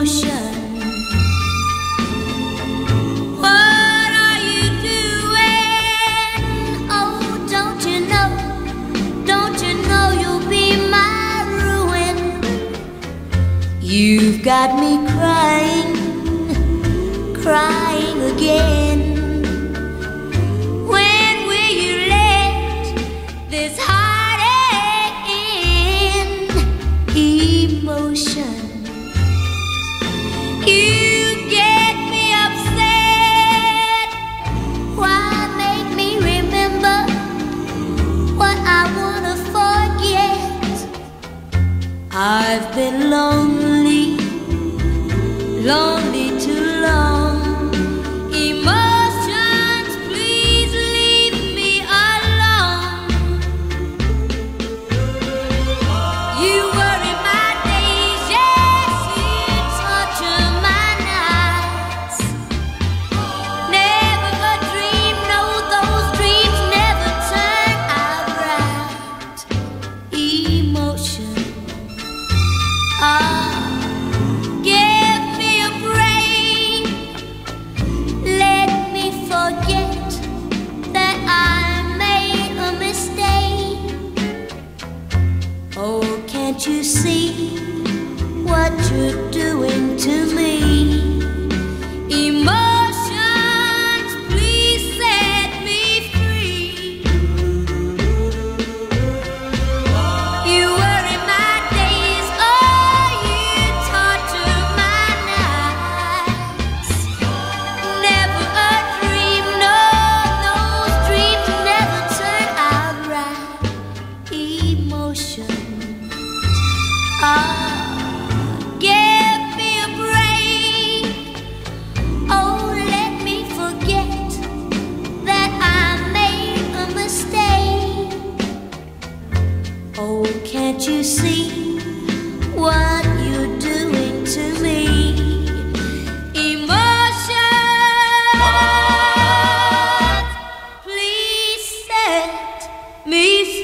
emotion. What are you doing? Oh, don't you know you'll be my ruin? You've got me crying, crying again. When will you let this heartache end? Emotion, you get me upset. Why make me remember what I wanna forget? I've been lonely, lonely too long. Emotions, please leave me alone. You worry my days, yes, you torture my nights. Never a dream, no, those dreams never turn out right. Emotion, give me a break. Let me forget that I made a mistake. Oh, can't you see what you're doing to me? Emotions, please set me free. You worry my days, oh, you torture my nights. Never a dream, no, those dreams never turn out right. Emotion, give me a break. Oh, let me forget that I made a mistake. Oh, can't you see what you're doing to me? Emotions, please set me free.